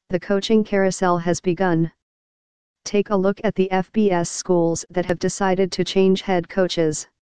The coaching carousel has begun. Take a look at the FBS schools that have decided to change head coaches.